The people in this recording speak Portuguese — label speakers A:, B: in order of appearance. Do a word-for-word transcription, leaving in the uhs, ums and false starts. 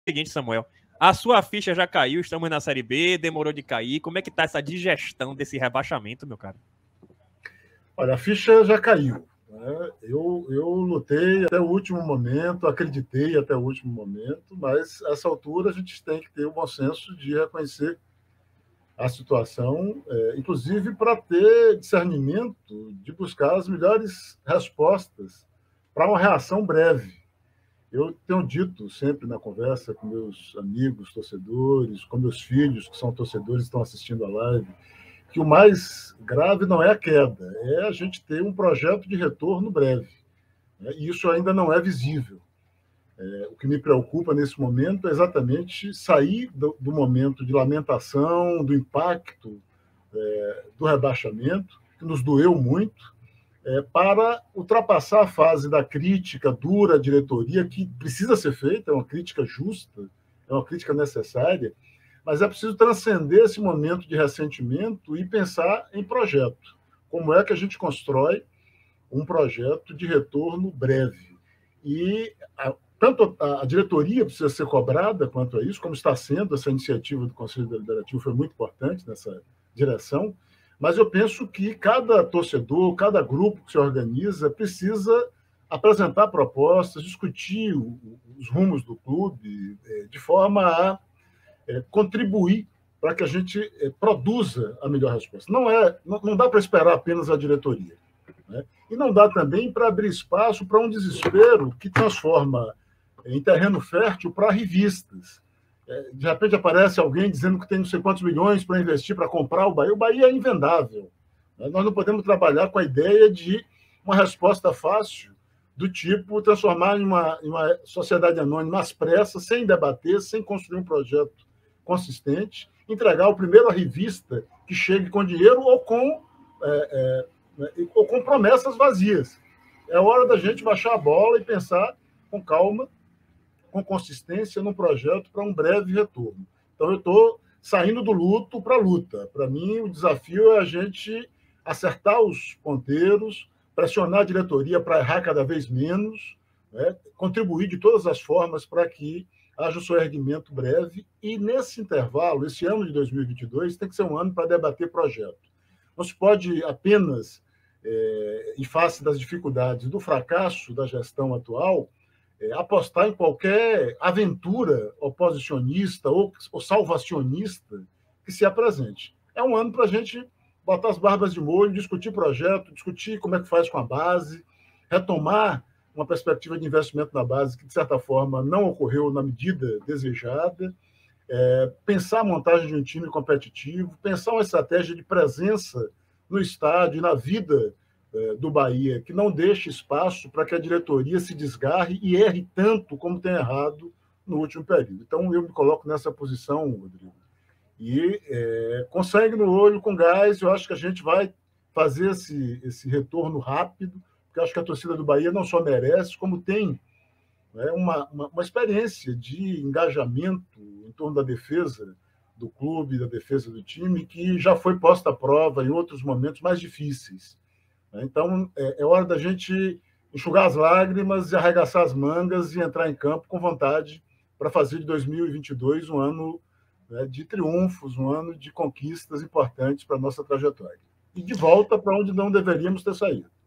A: Seguinte, Samuel, a sua ficha já caiu, estamos na Série B, demorou de cair. Como é que tá essa digestão desse rebaixamento, meu cara?
B: Olha, a ficha já caiu. Né? Eu, eu lutei até o último momento, acreditei até o último momento, mas, a essa altura, a gente tem que ter o bom senso de reconhecer a situação, é, inclusive para ter discernimento de buscar as melhores respostas para uma reação breve. Eu tenho dito sempre na conversa com meus amigos torcedores, com meus filhos, que são torcedores e estão assistindo a live, que o mais grave não é a queda, é a gente ter um projeto de retorno breve. Né? E isso ainda não é visível. É, o que me preocupa nesse momento é exatamente sair do, do momento de lamentação, do impacto é, do rebaixamento, que nos doeu muito, é, para ultrapassar a fase da crítica dura à diretoria, que precisa ser feita, é uma crítica justa, é uma crítica necessária, mas é preciso transcender esse momento de ressentimento e pensar em projeto. Como é que a gente constrói um projeto de retorno breve? E a, tanto a, a diretoria precisa ser cobrada quanto a isso, como está sendo essa iniciativa do Conselho Deliberativo, foi muito importante nessa direção, mas eu penso que cada torcedor, cada grupo que se organiza precisa apresentar propostas, discutir os rumos do clube de forma a contribuir para que a gente produza a melhor resposta. Não, é, não dá para esperar apenas a diretoria. Né? E não dá também para abrir espaço para um desespero que transforma em terreno fértil para revistas. De repente aparece alguém dizendo que tem não sei quantos milhões para investir, para comprar o Bahia. O Bahia é invendável. Nós não podemos trabalhar com a ideia de uma resposta fácil, do tipo transformar em uma, em uma sociedade anônima às pressas, sem debater, sem construir um projeto consistente, entregar o primeiro a revista que chegue com dinheiro ou com, é, é, ou com promessas vazias. É hora da gente baixar a bola e pensar com calma, com consistência num projeto para um breve retorno. Então, eu estou saindo do luto para a luta. Para mim, o desafio é a gente acertar os ponteiros, pressionar a diretoria para errar cada vez menos, né? Contribuir de todas as formas para que haja o seu erguimento breve. E, nesse intervalo, esse ano de dois mil e vinte e dois tem que ser um ano para debater projeto. Não se pode apenas, é, em face das dificuldades do fracasso da gestão atual, É, apostar em qualquer aventura oposicionista ou, ou salvacionista que se apresente. É um ano para a gente botar as barbas de molho, discutir projeto, discutir como é que faz com a base, retomar uma perspectiva de investimento na base que, de certa forma, não ocorreu na medida desejada, é, pensar a montagem de um time competitivo, pensar uma estratégia de presença no estádio e na vida do Bahia, que não deixe espaço para que a diretoria se desgarre e erre tanto como tem errado no último período. Então, eu me coloco nessa posição, Rodrigo. E é, com sangue no olho, com gás, eu acho que a gente vai fazer esse, esse retorno rápido, porque eu acho que a torcida do Bahia não só merece, como tem, né, uma, uma, uma experiência de engajamento em torno da defesa do clube, da defesa do time, que já foi posta à prova em outros momentos mais difíceis. Então, é hora da gente enxugar as lágrimas e arregaçar as mangas e entrar em campo com vontade para fazer de dois mil e vinte e dois um ano, né, de triunfos, um ano de conquistas importantes para a nossa trajetória. E de volta para onde não deveríamos ter saído.